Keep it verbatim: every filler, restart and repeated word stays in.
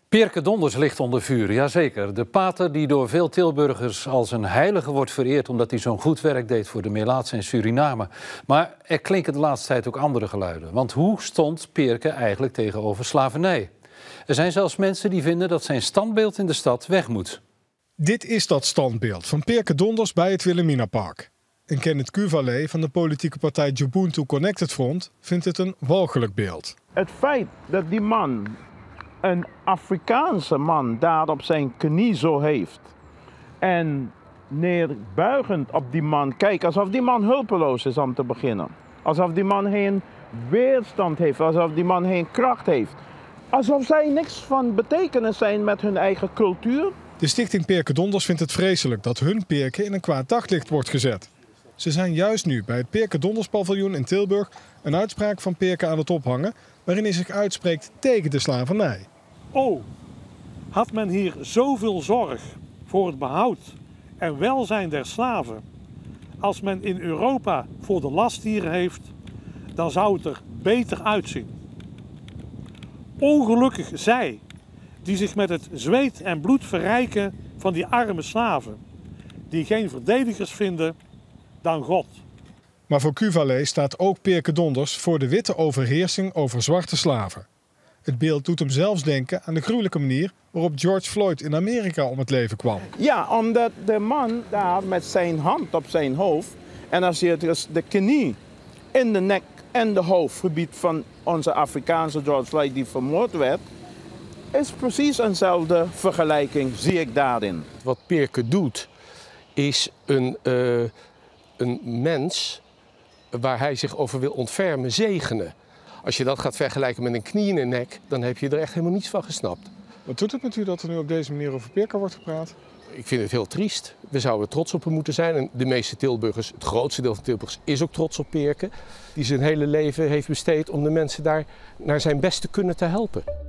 Peerke Donders ligt onder vuur, jazeker. De pater die door veel Tilburgers als een heilige wordt vereerd omdat hij zo'n goed werk deed voor de Melaatse en Suriname. Maar er klinken de laatste tijd ook andere geluiden. Want hoe stond Peerke eigenlijk tegenover slavernij? Er zijn zelfs mensen die vinden dat zijn standbeeld in de stad weg moet. Dit is dat standbeeld van Peerke Donders bij het Wilhelminapark. En Kenneth Kuvalee van de politieke partij Ubuntu Connected Front vindt het een walgelijk beeld. Het feit dat die man, een Afrikaanse man, daar op zijn knie zo heeft en neerbuigend op die man kijkt, alsof die man hulpeloos is om te beginnen. Alsof die man geen weerstand heeft, alsof die man geen kracht heeft. Alsof zij niks van betekenis zijn met hun eigen cultuur. De stichting Peerke Donders vindt het vreselijk dat hun Peerke in een kwaad daglicht wordt gezet. Ze zijn juist nu bij het Peerke Donders paviljoen in Tilburg een uitspraak van Peerke aan het ophangen, waarin hij zich uitspreekt tegen de slavernij. Oh, had men hier zoveel zorg voor het behoud en welzijn der slaven als men in Europa voor de lastdieren heeft, dan zou het er beter uitzien. Ongelukkig zij die zich met het zweet en bloed verrijken van die arme slaven, die geen verdedigers vinden dan God. Maar voor Kuvalee staat ook Peerke Donders voor de witte overheersing over zwarte slaven. Het beeld doet hem zelfs denken aan de gruwelijke manier waarop George Floyd in Amerika om het leven kwam. Ja, omdat de man daar met zijn hand op zijn hoofd, en als je dus de knie in de nek en de hoofdgebied van onze Afrikaanse George Floyd die vermoord werd, is precies eenzelfde vergelijking, zie ik daarin. Wat Peerke doet, is een, uh, een mens waar hij zich over wil ontfermen, zegenen. Als je dat gaat vergelijken met een knie in de nek, dan heb je er echt helemaal niets van gesnapt. Wat doet het met u dat er nu op deze manier over Peerke wordt gepraat? Ik vind het heel triest. We zouden trots op hem moeten zijn. En de meeste Tilburgers, het grootste deel van Tilburgers, is ook trots op Peerke. Die zijn hele leven heeft besteed om de mensen daar naar zijn best te kunnen te helpen.